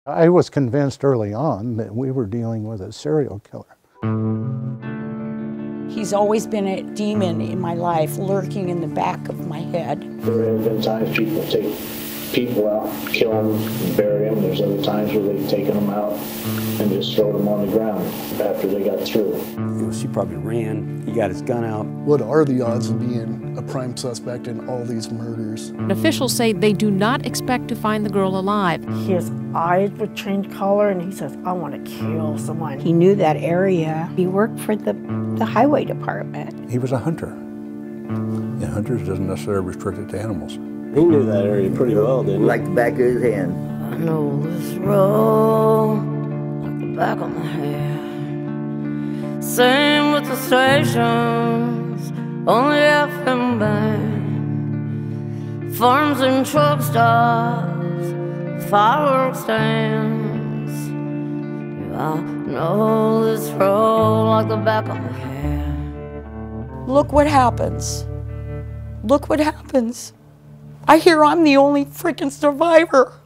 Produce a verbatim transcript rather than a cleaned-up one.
I was convinced early on that we were dealing with a serial killer. He's always been a demon in my life, lurking in the back of my head. There have been times people take people out, kill them, and bury them. There's other times where they've taken them out and just thrown them on the ground after they got through. She probably ran. He got his gun out. What are the odds of being a prime suspect in all these murders? Officials say they do not expect to find the girl alive. His eyes would change color, and he says, I want to kill someone. He knew that area. He worked for the, the highway department. He was a hunter. And hunters doesn't necessarily restrict it to animals. He knew that area pretty well, didn't he? Like the back of his hand. I know this road like the back of my hand. Same with the stations, only F M band. Farms and truck stops, fireworks stands. Yeah, I know this road like the back of my hand. Look what happens. Look what happens. I hear I'm the only freaking survivor.